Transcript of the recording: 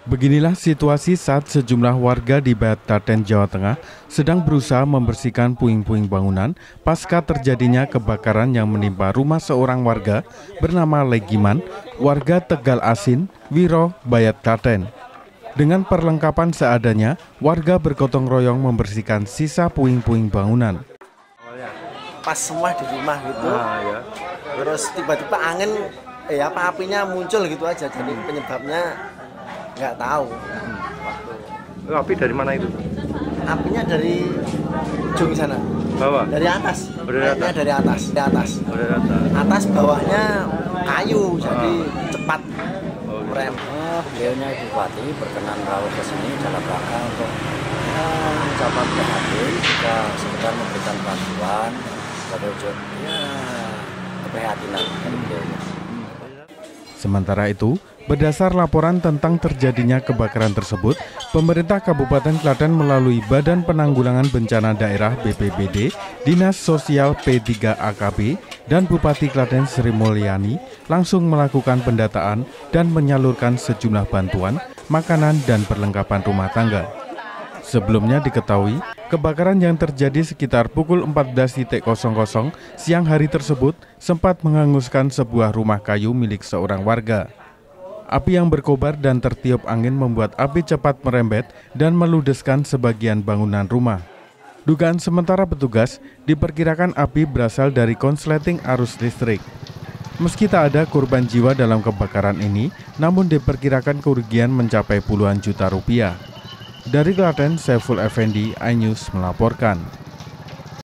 Beginilah situasi saat sejumlah warga di Klaten, Jawa Tengah sedang berusaha membersihkan puing-puing bangunan pasca terjadinya kebakaran yang menimpa rumah seorang warga bernama Legiman, warga Tegal Asin, Wiro, Bayat, Klaten. Dengan perlengkapan seadanya, warga bergotong royong membersihkan sisa puing-puing bangunan. Pas semua di rumah gitu, terus tiba-tiba angin, apinya muncul gitu aja, jadi penyebabnya nggak tahu. Api dari mana itu? Apinya dari ujung sana. Bawah? Dari atas. Dari atas? Dari atas. Dari atas. Dari atas. Atas bawahnya kayu, jadi cepat merem. Beliaunya Ibu Bupati berkenan rawat ke sini dalam rangka untuk mengucapkan prihatin juga sekedar memberikan bantuan sebagai wujud keprihatinan dari beliaunya. Sementara itu, berdasar laporan tentang terjadinya kebakaran tersebut, pemerintah Kabupaten Klaten melalui Badan Penanggulangan Bencana Daerah BPBD, Dinas Sosial P3AKB, dan Bupati Klaten Sri Mulyani langsung melakukan pendataan dan menyalurkan sejumlah bantuan, makanan, dan perlengkapan rumah tangga. Sebelumnya diketahui, kebakaran yang terjadi sekitar pukul 14.00 siang hari tersebut sempat menghanguskan sebuah rumah kayu milik seorang warga. Api yang berkobar dan tertiup angin membuat api cepat merembet dan meludeskan sebagian bangunan rumah. Dugaan sementara petugas diperkirakan api berasal dari konsleting arus listrik. Meski tak ada korban jiwa dalam kebakaran ini, namun diperkirakan kerugian mencapai puluhan juta rupiah. Dari Klaten, Saiful Effendi, iNews melaporkan.